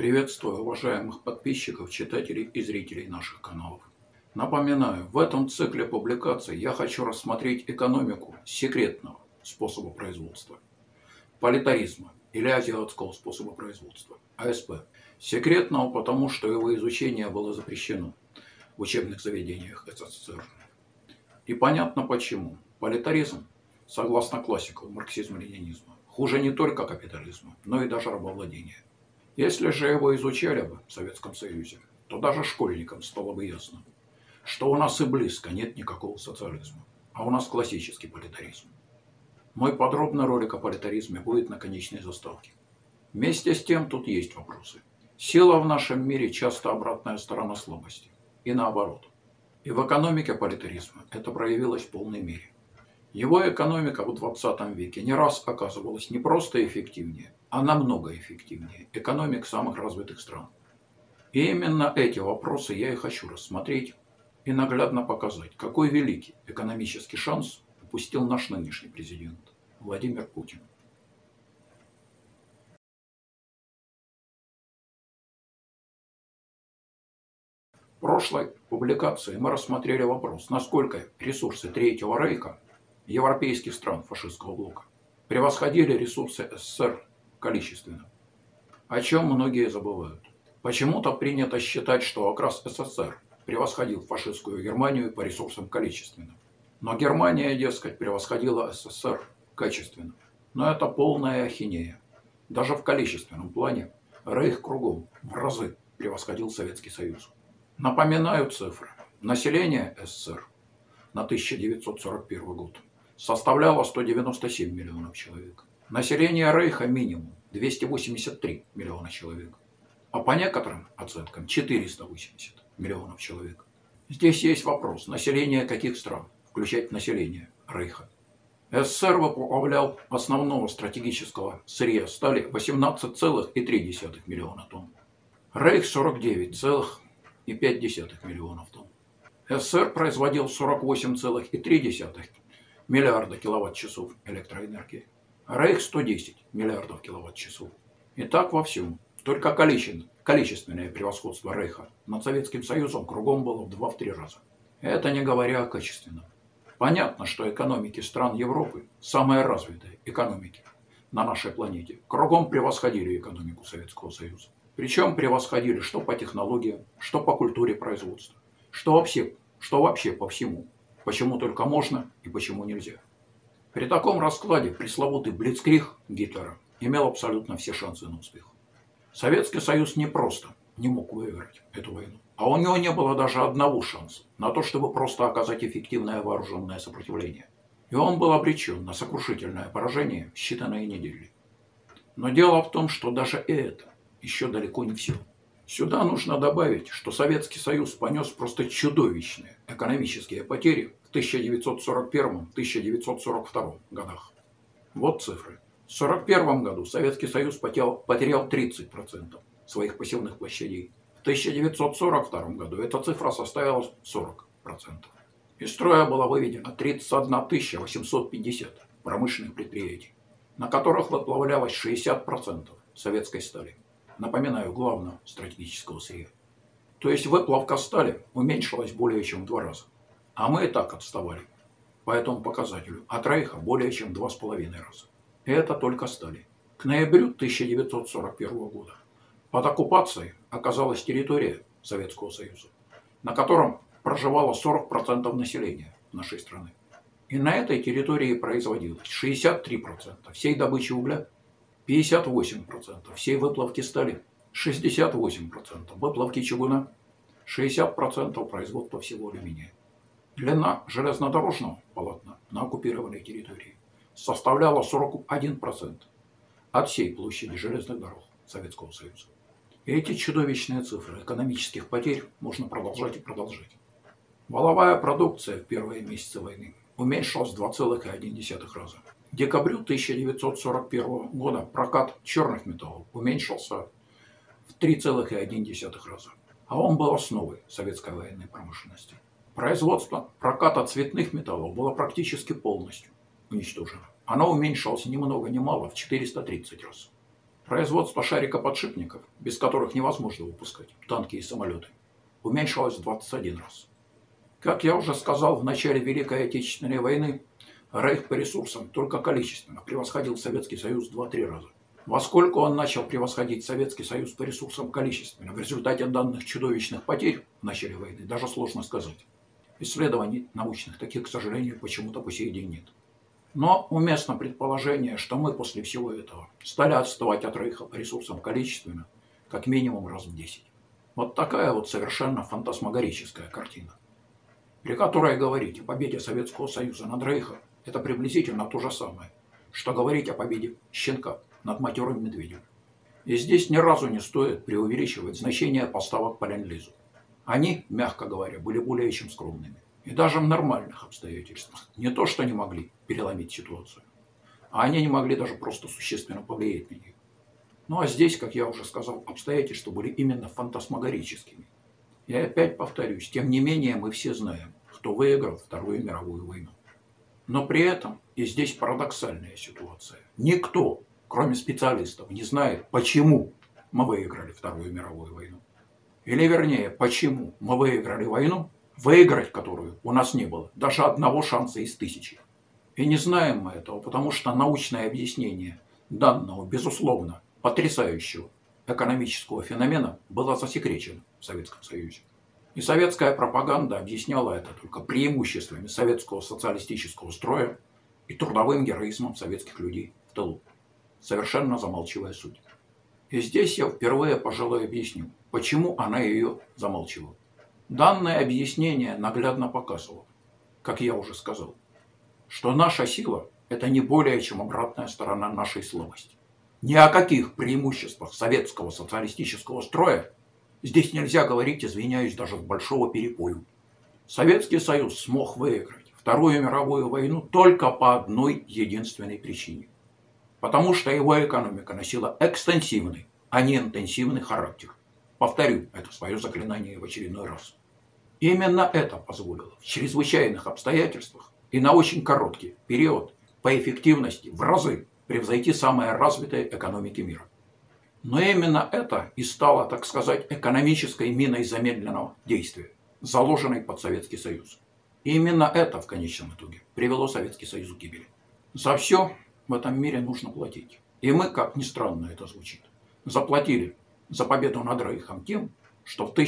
Приветствую уважаемых подписчиков, читателей и зрителей наших каналов. Напоминаю, в этом цикле публикаций я хочу рассмотреть экономику секретного способа производства, политаризма или азиатского способа производства, АСП. Секретного, потому что его изучение было запрещено в учебных заведениях СССР. И понятно почему. Политаризм, согласно классикам марксизма-ленинизма, хуже не только капитализма, но и даже рабовладения. Если же его изучали бы в Советском Союзе, то даже школьникам стало бы ясно, что у нас и близко нет никакого социализма, а у нас классический политаризм. Мой подробный ролик о политаризме будет на конечной заставке. Вместе с тем тут есть вопросы. Сила в нашем мире часто обратная сторона слабости. И наоборот. И в экономике политаризма это проявилось в полной мере. Его экономика в 20 веке не раз оказывалась не просто эффективнее, а намного эффективнее экономик самых развитых стран. И именно эти вопросы я и хочу рассмотреть и наглядно показать, какой великий экономический шанс упустил наш нынешний президент Владимир Путин. В прошлой публикации мы рассмотрели вопрос, насколько ресурсы Третьего Рейха европейских стран фашистского блока превосходили ресурсы СССР количественно, о чем многие забывают. Почему-то принято считать, что как раз СССР превосходил фашистскую Германию по ресурсам количественно. Но Германия, дескать, превосходила СССР качественно. Но это полная ахинея. Даже в количественном плане Рейх кругом в разы превосходил Советский Союз. Напоминаю цифры. Население СССР на 1941 год составляло 197 миллионов человек. Население Рейха минимум 283 миллиона человек. А по некоторым оценкам 480 миллионов человек. Здесь есть вопрос, население каких стран, включать население Рейха. СССР выплавлял основного стратегического сырья стали 18,3 миллиона тонн. Рейх 49,5 миллионов тонн. СССР производил 48,3 миллиарда киловатт-часов электроэнергии. Рейх 110 миллиардов киловатт-часов. И так во всем. Только количественное превосходство Рейха над Советским Союзом кругом было в 2-3 раза. Это не говоря о качественном. Понятно, что экономики стран Европы, самые развитые экономики на нашей планете, кругом превосходили экономику Советского Союза. Причем превосходили что по технологиям, что по культуре производства, что вообще по всему. Почему только можно и почему нельзя. При таком раскладе пресловутый блицкриг Гитлера имел абсолютно все шансы на успех. Советский Союз не просто не мог выиграть эту войну, а у него не было даже одного шанса на то, чтобы просто оказать эффективное вооруженное сопротивление. И он был обречен на сокрушительное поражение в считанные недели. Но дело в том, что даже это еще далеко не все. Сюда нужно добавить, что Советский Союз понес просто чудовищные экономические потери в 1941-1942 годах. Вот цифры. В 1941 году Советский Союз потерял 30% своих посевных площадей. В 1942 году эта цифра составила 40%. Из строя было выведено 31 850 промышленных предприятий, на которых выплавлялось 60% советской стали. Напоминаю, главного стратегического сырья. То есть выплавка стали уменьшилась более чем в 2 раза. А мы и так отставали по этому показателю от Рейха более чем в 2,5 раза. И это только стали. К ноябрю 1941 года под оккупацией оказалась территория Советского Союза, на котором проживало 40% населения нашей страны. И на этой территории производилось 63% всей добычи угля, 58% всей выплавки стали, 68% выплавки чугуна, 60% производства всего алюминия. Длина железнодорожного полотна на оккупированной территории составляла 41% от всей площади железных дорог Советского Союза. И эти чудовищные цифры экономических потерь можно продолжать и продолжать. Валовая продукция в первые месяцы войны уменьшилась в 2,1 раза. К декабрю 1941 года прокат черных металлов уменьшился в 3,1 раза. А он был основой советской военной промышленности. Производство проката цветных металлов было практически полностью уничтожено. Оно уменьшилось ни много ни мало в 430 раз. Производство шарикоподшипников, без которых невозможно выпускать танки и самолеты, уменьшилось в 21 раз. Как я уже сказал, в начале Великой Отечественной войны Рейх по ресурсам только количественно превосходил Советский Союз в 2-3 раза. Во сколько он начал превосходить Советский Союз по ресурсам количественно в результате данных чудовищных потерь в начале войны, даже сложно сказать. Исследований научных таких, к сожалению, почему-то по сей день нет. Но уместно предположение, что мы после всего этого стали отставать от Рейха по ресурсам количественно как минимум раз в 10. Вот такая вот совершенно фантасмагорическая картина, при которой говорить о победе Советского Союза над Рейхом – это приблизительно то же самое, что говорить о победе щенка над матерым медведем. И здесь ни разу не стоит преувеличивать значение поставок по ленд-лизу. Они, мягко говоря, были более чем скромными. И даже в нормальных обстоятельствах не то, что не могли переломить ситуацию, а они не могли даже просто существенно повлиять на нее. Ну а здесь, как я уже сказал, обстоятельства были именно фантасмагорическими. И опять повторюсь, тем не менее мы все знаем, кто выиграл Вторую мировую войну. Но при этом, и здесь парадоксальная ситуация, никто, кроме специалистов, не знает, почему мы выиграли Вторую мировую войну. Или вернее, почему мы выиграли войну, выиграть которую у нас не было даже одного шанса из 1000. И не знаем мы этого, потому что научное объяснение данного, безусловно, потрясающего экономического феномена было засекречено в Советском Союзе. И советская пропаганда объясняла это только преимуществами советского социалистического строя и трудовым героизмом советских людей в тылу, совершенно замалчивая суть. И здесь я впервые, пожалуй, объясню, почему она ее замалчивала. Данное объяснение наглядно показывало, как я уже сказал, что наша сила – это не более чем обратная сторона нашей слабости. Ни о каких преимуществах советского социалистического строя здесь нельзя говорить, извиняюсь, даже с большого перепою. Советский Союз смог выиграть Вторую мировую войну только по одной единственной причине. Потому что его экономика носила экстенсивный, а не интенсивный характер. Повторю это свое заклинание в очередной раз. Именно это позволило в чрезвычайных обстоятельствах и на очень короткий период по эффективности в разы превзойти самые развитые экономики мира. Но именно это и стало, так сказать, экономической миной замедленного действия, заложенной под Советский Союз. И именно это в конечном итоге привело Советский Союз к гибели. За все в этом мире нужно платить. И мы, как ни странно это звучит, заплатили за победу над Рейхом тем, что в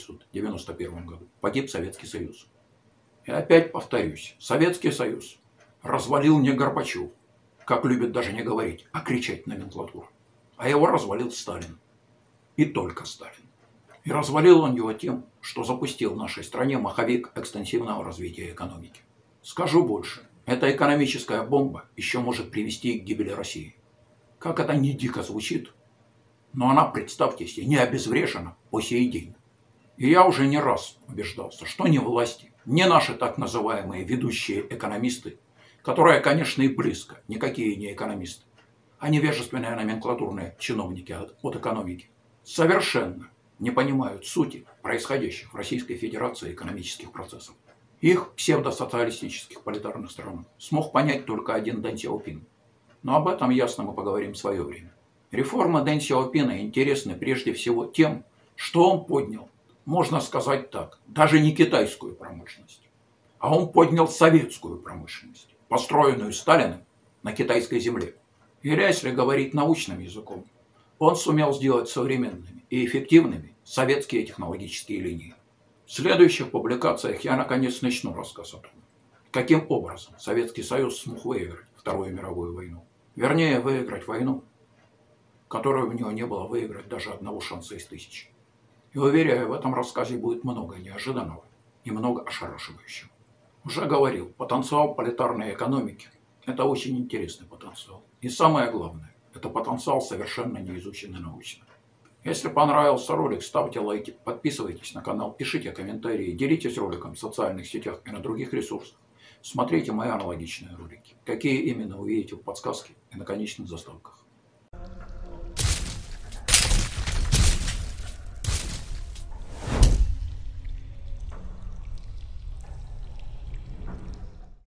1991 году погиб Советский Союз. И опять повторюсь, Советский Союз развалил не Горбачев, как любят даже не говорить, а кричать номенклатура, а его развалил Сталин. И только Сталин. И развалил он его тем, что запустил в нашей стране маховик экстенсивного развития экономики. Скажу больше, эта экономическая бомба еще может привести к гибели России. Как это ни дико звучит, но она, представьте себе, не обезврежена по сей день. И я уже не раз убеждался, что ни власти, ни наши так называемые ведущие экономисты, которые, конечно, и близко, никакие не экономисты, а невежественные номенклатурные чиновники от экономики, совершенно не понимают сути происходящих в Российской Федерации экономических процессов. Их псевдосоциалистических политарных стран смог понять только один Дэн Сяопин. Но об этом ясно мы поговорим в свое время. Реформы Дэн Сяопина интересны прежде всего тем, что он поднял, можно сказать так, даже не китайскую промышленность, а он поднял советскую промышленность, построенную Сталиным на китайской земле. Или, если говорить научным языком, он сумел сделать современными и эффективными советские технологические линии. В следующих публикациях я наконец начну рассказ о том, каким образом Советский Союз смог выиграть Вторую мировую войну. Вернее, выиграть войну, которую у него не было выиграть даже одного шанса из 1000. И уверяю, в этом рассказе будет много неожиданного и много ошарашивающего. Уже говорил, потенциал политарной экономики – это очень интересный потенциал. И самое главное, это потенциал совершенно не изученный научно. Если понравился ролик, ставьте лайки, подписывайтесь на канал, пишите комментарии, делитесь роликом в социальных сетях и на других ресурсах. Смотрите мои аналогичные ролики, какие именно вы видите в подсказке и на конечных заставках.